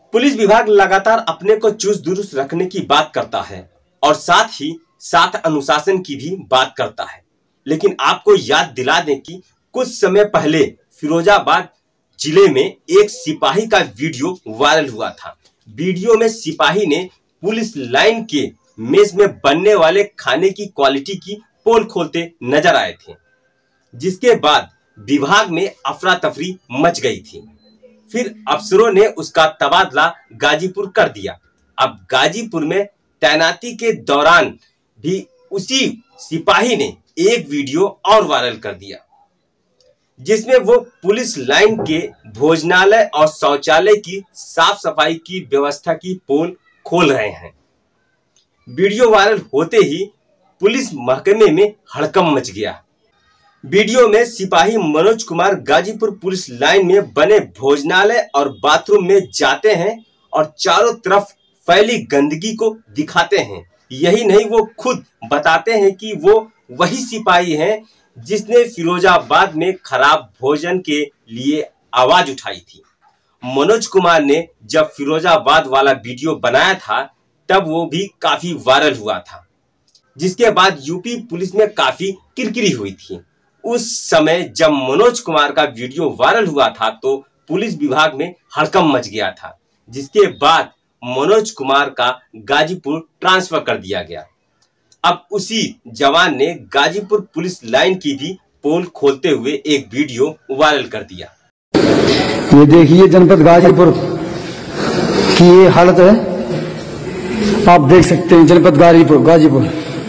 Police विभाग लगातार अपने को चुस्त दुरुस्त रखने की बात करता है और साथ ही साथ अनुशासन की भी बात करता है। लेकिन आपको याद दिला दें कि कुछ समय पहले फिरोजाबाद जिले में एक सिपाही का वीडियो वायरल हुआ था। वीडियो में सिपाही ने पुलिस लाइन के मेस में बनने वाले खाने की क्वालिटी की पोल खोलते नजर आए थे, जिसके बाद विभाग में अफरा तफरी मच गई थी। फिर अफसरों ने उसका तबादला गाजीपुर कर दिया। अब गाजीपुर में तैनाती के दौरान भी उसी सिपाही ने एक वीडियो और वायरल कर दिया, जिसमें वो पुलिस लाइन के भोजनालय और शौचालय की साफ सफाई की व्यवस्था की पोल खोल रहे हैं। वीडियो वायरल होते ही पुलिस महकमे में हड़कंप मच गया। वीडियो में सिपाही मनोज कुमार गाजीपुर पुलिस लाइन में बने भोजनालय और बाथरूम में जाते हैं और चारों तरफ फैली गंदगी को दिखाते हैं। यही नहीं, वो खुद बताते हैं कि वो वही सिपाही हैं जिसने फिरोजाबाद में खराब भोजन के लिए आवाज उठाई थी। मनोज कुमार ने जब फिरोजाबाद वाला वीडियो बनाया था तब वो भी काफी वायरल हुआ था, जिसके बाद यूपी पुलिस में काफी किरकिरी हुई थी। उस समय जब मनोज कुमार का वीडियो वायरल हुआ था तो पुलिस विभाग में हड़कंप मच गया था, जिसके बाद मनोज कुमार का गाजीपुर ट्रांसफर कर दिया गया। अब उसी जवान ने गाजीपुर पुलिस लाइन की भी पोल खोलते हुए एक वीडियो वायरल कर दिया। ये देखिए जनपद गाजीपुर की ये हालत है, आप देख सकते हैं। जनपद गाजीपुर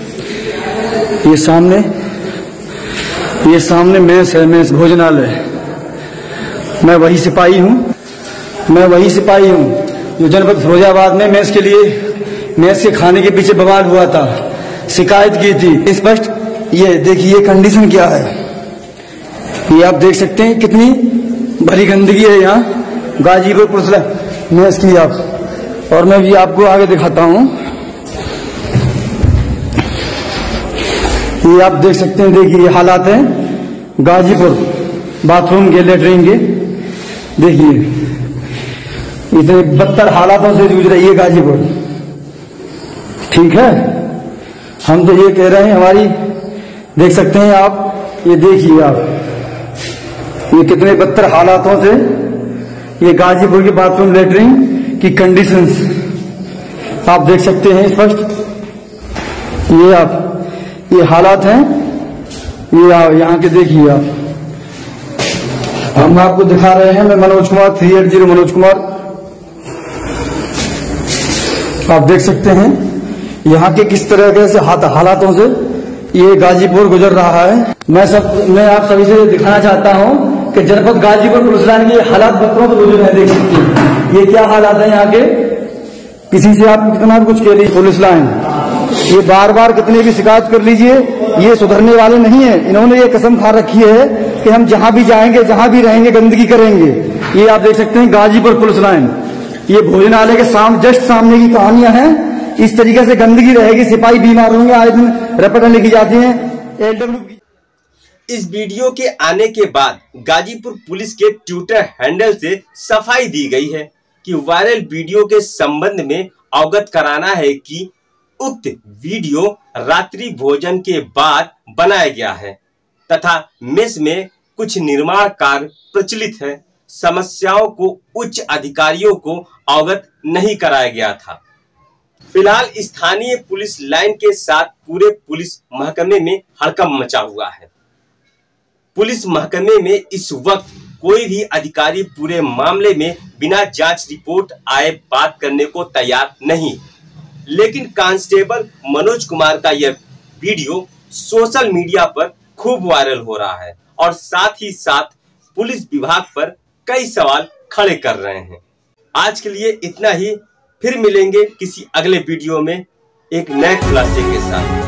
ये सामने मेस है, मेस भोजनालय। मैं वही सिपाही हूँ जो जनपद फिरोजाबाद में मेस के खाने के पीछे बवाल हुआ था, शिकायत की थी स्पष्ट। ये देखिए कंडीशन क्या है, ये आप देख सकते हैं कितनी भरी गंदगी है यहाँ गाजीपुर पुलिस मेस की। आप और मैं भी आपको आगे दिखाता हूँ, ये आप देख सकते हैं। देखिए ये हालात हैं गाजीपुर बाथरूम के, लेटरिन के। देखिए इतने बदतर हालातों से जूझ रही है गाजीपुर। ठीक है, हम तो ये कह रहे हैं, हमारी देख सकते हैं आप, ये देखिए आप, ये कितने बदतर हालातों से ये गाजीपुर के बाथरूम लेटरिन की कंडीशंस आप देख सकते हैं स्पष्ट। ये हालात हैं, ये यहाँ के देखिए आप। हम आपको दिखा रहे हैं, मैं मनोज कुमार 380 मनोज कुमार। आप देख सकते हैं यहाँ के किस तरह से हालातों से ये गाजीपुर गुजर रहा है। मैं आप सभी से दिखाना चाहता हूँ कि जनपद गाजीपुर पुलिस लाइन के हालात बदतरों से गुजर रहे हैं। देख सकते हैं ये क्या हालात है यहाँ के। किसी से आप कितना कुछ कह लीजिए, पुलिस लाइन ये बार बार कितने भी शिकायत कर लीजिए, ये सुधरने वाले नहीं है। इन्होंने ये कसम खा रखी है कि हम जहां भी जाएंगे, जहां भी रहेंगे, गंदगी करेंगे। ये आप देख सकते हैं गाजीपुर पुलिस लाइन, ये भोजनालय के जस्ट सामने की कहानियां हैं। इस तरीके से गंदगी रहेगी, सिपाही बीमार होंगे, आए दिन रिपोर्टें लिखी जाती हैं एलडब्ल्यू की। इस वीडियो के आने के बाद गाजीपुर पुलिस के ट्विटर हैंडल से सफाई दी गई है कि वायरल वीडियो के संबंध में अवगत कराना है कि उक्त वीडियो रात्रि भोजन के बाद बनाया गया है तथा मेस में कुछ निर्माण कार्य प्रचलित है। समस्याओं को उच्च अधिकारियों को अवगत नहीं कराया गया था। फिलहाल स्थानीय पुलिस लाइन के साथ पूरे पुलिस महकमे में हड़कंप मचा हुआ है। पुलिस महकमे में इस वक्त कोई भी अधिकारी पूरे मामले में बिना जांच रिपोर्ट आए बात करने को तैयार नहीं। लेकिन कांस्टेबल मनोज कुमार का यह वीडियो सोशल मीडिया पर खूब वायरल हो रहा है और साथ ही साथ पुलिस विभाग पर कई सवाल खड़े कर रहे हैं। आज के लिए इतना ही, फिर मिलेंगे किसी अगले वीडियो में एक नए खुलासे के साथ।